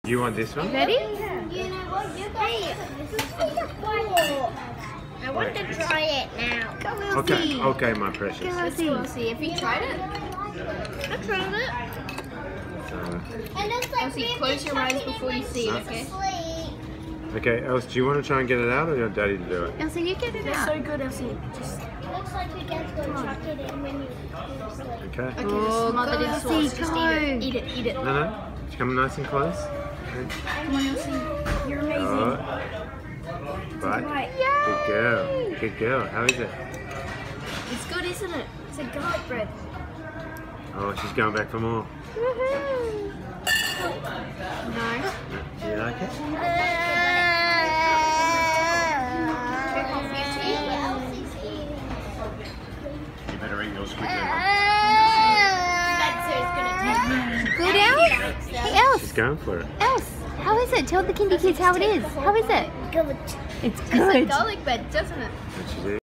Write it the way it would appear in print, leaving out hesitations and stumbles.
You want this one? Ready? You know what? You guys. I want to try it now. Go, Elsie. Okay, okay, my precious. Go, Let's go, Elsie. Elsie. Have you tried it? I tried it. And it's like Elsie, close your eyes before you see it, okay? Okay, Elsie, do you want to try and get it out, or you want Daddy to do it? Elsie, you get it They're out. so good, Elsie. Just Looks like we get to chuck it in when you sleep. Okay. okay, Oh, just smother it in go, sauce. Elsie, Just go. eat it. Eat it. Eat it. No, no. Come nice and close. Okay. Come on, Elsie. You're amazing. Alright. Right. Right. Good girl. Good girl. How is it? It's good, isn't it? It's a garlic bread. Oh, she's going back for more. Woohoo. No. Do you like it? You better eat yours quickly. Good, Elsie? Hey, Elsie. She's going for it. Elsie, how is it? Tell the kindy kids how it is. How is it? Good. It's It's good. a garlic bread, doesn't it? And she's eating.